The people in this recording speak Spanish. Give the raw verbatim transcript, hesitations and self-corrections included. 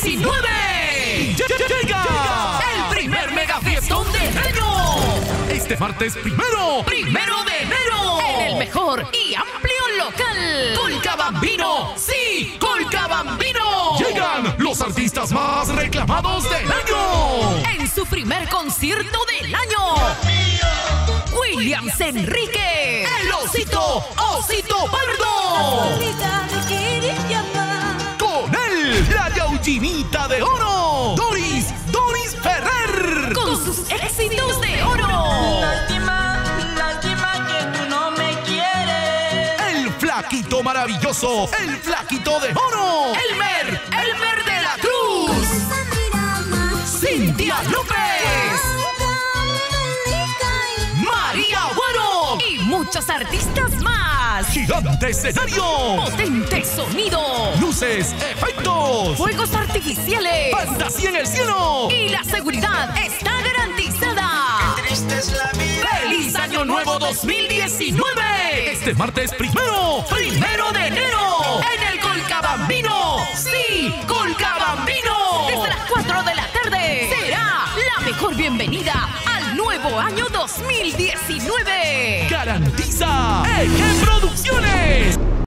diecinueve. ¡Llega! El primer mega fiestón del año. Este martes primero. Primero de enero. En el mejor y amplio local. Colcabambino. Sí, Colcabambino. Llegan los artistas más reclamados del año. En su primer concierto del año. Williams Enrique. El osito, Osito Pardo. Con él, la Yaullimita de oro. Doris, Doris Ferrer. Con sus éxitos de oro. Lástima, lástima que tú no me quieres. El flaquito maravilloso. El flaquito de oro. Elmer, Elmer de la Cruz. Cintia López. María Bueno. Y muchos artistas más. Gigante escenario. Potente sonido. Luces, efectos. Fuegos artificiales. Fantasía en el cielo. Y la seguridad está garantizada. Triste es la vida. ¡Feliz Año Nuevo dos mil diecinueve! Este martes primero, primero de enero, en el Colcabambino. ¡Sí, Colcabambino! Desde las cuatro de la tarde será la mejor bienvenida al nuevo año dos mil diecinueve. ¡Garantiza Eje Producciones!